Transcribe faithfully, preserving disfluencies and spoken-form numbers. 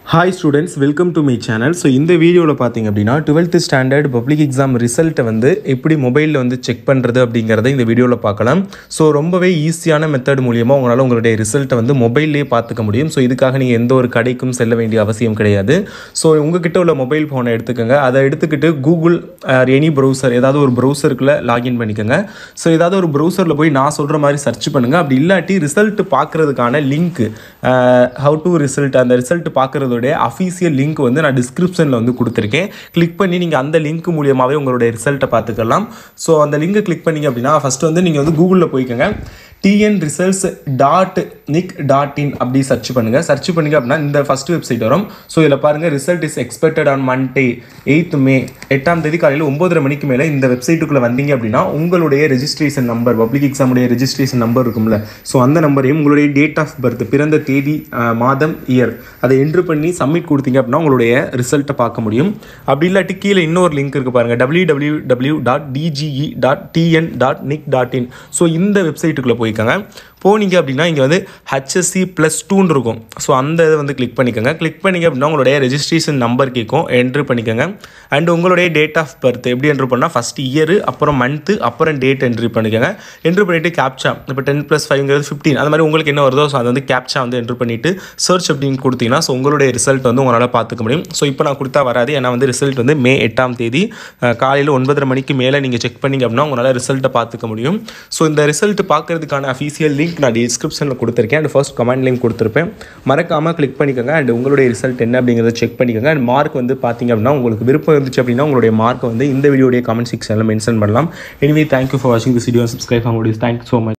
Hi students, welcome to my channel. So இந்த வீடியோல பாத்தீங்க அப்படினா twelfth standard public exam result வந்து எப்படி மொபைல்ல வந்து செக் பண்றது அப்படிங்கறதை இந்த வீடியோல பார்க்கலாம். சோ ரொம்பவே ஈஸியான மெத்தட் மூலமா உங்களால உங்களுடைய ரிசல்ட்டை வந்து மொபைல்லயே பார்த்துக்க முடியும். சோ இதுக்காக நீங்க எந்த ஒரு கடைக்கும் செல்ல வேண்டிய அவசியம் கிடையாது. சோ உங்ககிட்ட உள்ள மொபைல் போனை எடுத்துக்கங்க. அதை எடுத்துக்கிட்டு Google or any browser ஏதாவது ஒரு browserக்குள்ள லாகின் பண்ணிக்கங்க. சோ ஏதாவது ஒரு browserல போய் நான் சொல்ற மாதிரி சர்ச் பண்ணுங்க. அப்படி இல்லாட்டி ரிசல்ட் பார்க்கிறதுக்கான லிங்க் how to result அந்த ரிசல்ட் பார்க்கிறது official link வந்து நான் descriptionல வந்து கொடுத்திருக்கேன். கிளிக் பண்ணி நீங்க அந்த லிங்க் மூலமாவே உங்களுடைய ரிசல்ட்டை பார்த்துக்கலாம். சோ அந்த லிங்கை கிளிக் பண்ணீங்க அப்படினா ஃபர்ஸ்ட் வந்து நீங்க வந்து Googleல போய்க்கங்க. t n results dot nic dot in அப்படி சர்ச் பண்ணுங்க. சர்ச் பண்ணீங்க அப்படினா இந்த ஃபர்ஸ்ட் வெப்சைட் வரும். சோ இதல பாருங்க result is expected on Monday eighth May எட்டாம் தேதி காலையில ஒன்பதரை மணிக்கு மேல இந்த வெப்சைட்டுக்குள்ள வந்தீங்க அப்படினா உங்களுடைய ரெஜிஸ்ட்ரேஷன் நம்பர் பப்ளிக் எக்ஸாம் உடைய ரெஜிஸ்ட்ரேஷன் நம்பர் இருக்கும்ல சோ அந்த நம்பரையும் உங்களுடைய டேட் ஆஃப் பர்த் பிறந்த தேதி மாதம் இயர் அதை என்டர் பண்ணி சப்மிட் கொடுத்தீங்க அப்படினா உங்களுடைய ரிசல்ட்டை பார்க்க முடியும். அப்படி இல்லாட்டி கீழ இன்னொரு லிங்க் இருக்கு பாருங்க w w w dot d g e dot t n dot nic dot in so இந்த வெப்சைட்டுக்குள்ள போய்க்கங்க. போனீங்க அப்படினா இங்க வந்து H S C plus two ன்னு இருக்கும். சோ அந்த இத வந்து கிளிக் பண்ணிக்கங்க. கிளிக் பண்ணீங்க அப்படினா உங்களுடைய ரெஜிஸ்ட்ரேஷன் நம்பர் கேக்கும் என்டர் பண்ணிக்கங்க. அண்ட் உங்களுடைய டேட் ஆஃப் பர்த் எப்படி என்டர் பண்ணா ஃபர்ஸ்ட் இயர் அப்புறம் மந்த் அப்புறம் டேட் என்டர் பண்ணிக்கங்க. என்டர் பண்ணிட்டு கேப்சா இப்போ ten plus five ங்கிறது fifteen அந்த மாதிரி உங்களுக்கு என்ன வருதோ சோ அது வந்து கேப்சா வந்து என்டர் பண்ணிட்டு சர்ச் அப்படினு கொடுத்தீங்கன்னா சோ உங்களுடைய ரிசல்ட் வந்து உங்களால பார்த்துக்க முடியும். சோ இப்போ நான் கொடுத்தா வராது. ஏனா வந்து ரிசல்ட் வந்து மே எட்டாம் தேதி காலையில ஒன்பதரை மணிக்கு மேல நீங்க செக் பண்ணீங்க அப்படினா உங்களால ரிசல்ட்டை பார்த்துக்க முடியும். சோ இந்த ரிசல்ட் பார்க்கிறதுக்கான official link நான் டிஸ்கிரிப்ஷன்ல கொடுத்திருக்கேன். அண்ட் ஃபர்ஸ்ட் கமெண்ட் லிங்க் கொடுத்திருப்பேன். மறக்காம கிளிக் பண்ணிக்கங்க. அண்ட் உங்களுடைய ரிசல்ட் என்ன அப்படிங்கறத செக் பண்ணிக்கங்க. அண்ட் மார்க் வந்து பாத்தீங்க அப்படினா உங்களுக்கு விருப்பம் இருந்துச்சு அப்படினா உங்களுடைய மார்க் வந்து இந்த வீடியோடைய கமெண்ட் செக்ஷன்ல மென்ஷன் பண்ணலாம். Anyway, thank you for watching this video and subscribe for more videos. Thank you so much.